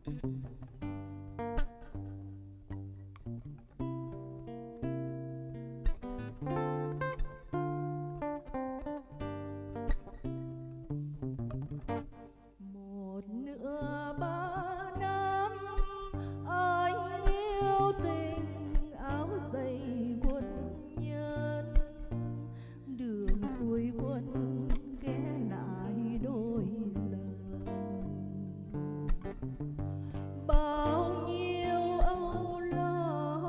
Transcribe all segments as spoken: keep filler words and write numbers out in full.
Một nửa ba năm anh yêu tình áo dày quân nhân, đường xuôi quân ghé lại đôi lần. Bao nhiêu âu lo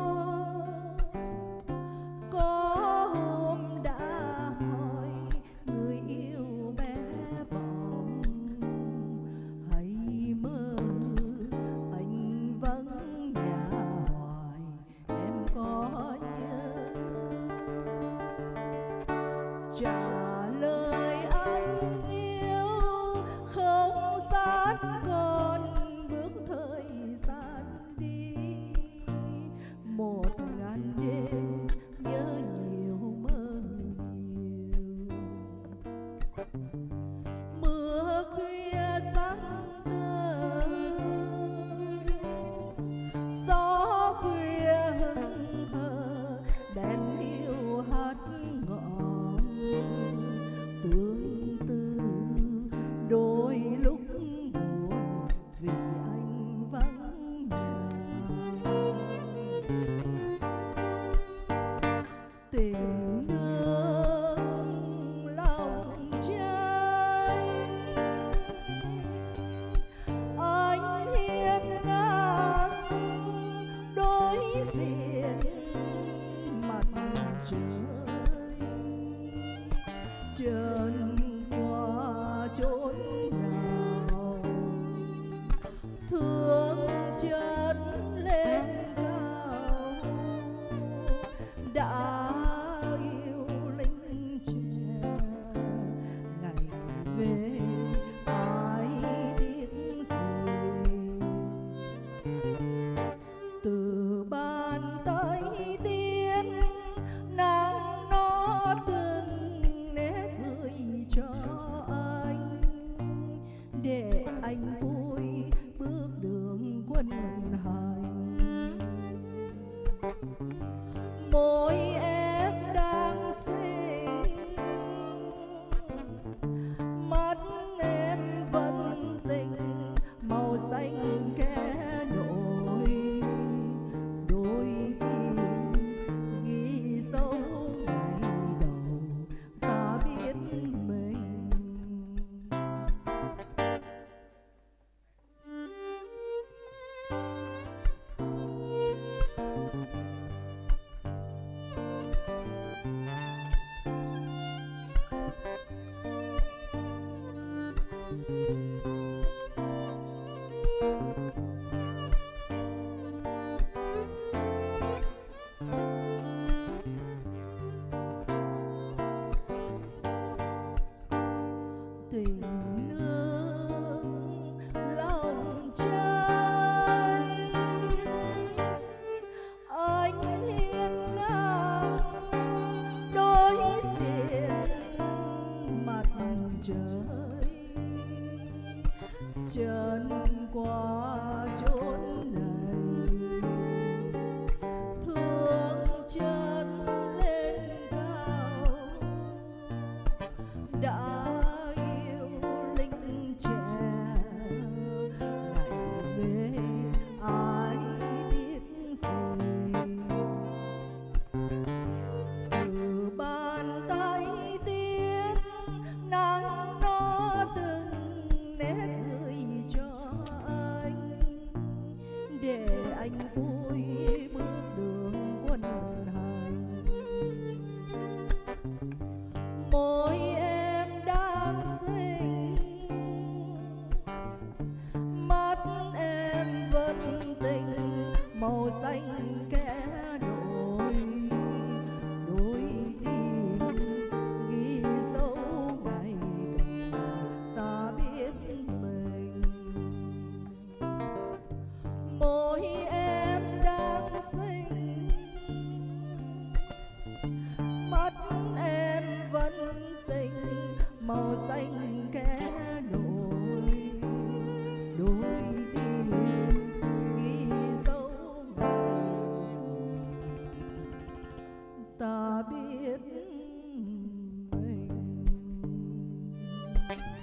có hôm đã hỏi người yêu bé bỏng, hãy mơ anh vắng nhà hoài em có nhớ. Trả lời anh yêu không sát còn bước thời gian đi, một ngàn đêm nhớ nhiều mơ nhiều. Mưa khuya sáng tươi, gió khuya hững hờ, đèn hiu hát ngọn tương tư. Đôi lúc buồn vì anh vắng nhà, tình nước lòng cháy. Anh hiên ngang đối diện mặt trời, trần qua chốn nào thương chất lên cao. Đã yêu lính trẻ ngày về ai tiếc gì, từ bàn tay tiên nắng nó từng nét gửi cho anh, để anh vui bước đường quân hành. Môi em đang xinh, mắt em vẫn tình màu xanh kẽ nổi. Đôi tim ghi dấu ngày đầu ta biết mình. Tình nước lòng cháy, anh hiên ngang đối diện mặt trời, trần qua chốn này thương chân lên cao. Đã yêu lính trẻ ngày về ai biết gì, từ bàn tay tiên nắng nó từng nét gửi cho anh, để anh vui bước đường quân hành. Môi em đang xinh, mắt em vẫn tình màu xanh kẽ nổi. Đôi tim ghi dấu ngày đầu ta biết mình. Môi em đang Thank you.